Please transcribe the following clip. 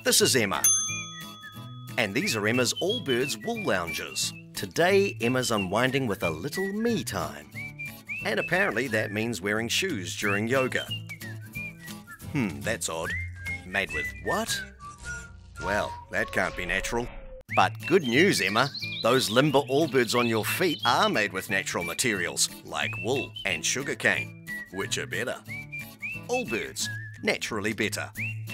This is Emma. And these are Emma's Allbirds wool lounges. Today, Emma's unwinding with a little me time. And apparently that means wearing shoes during yoga. That's odd. Made with what? Well, that can't be natural. But good news, Emma. Those limber Allbirds on your feet are made with natural materials, like wool and sugarcane, which are better. Allbirds, naturally better.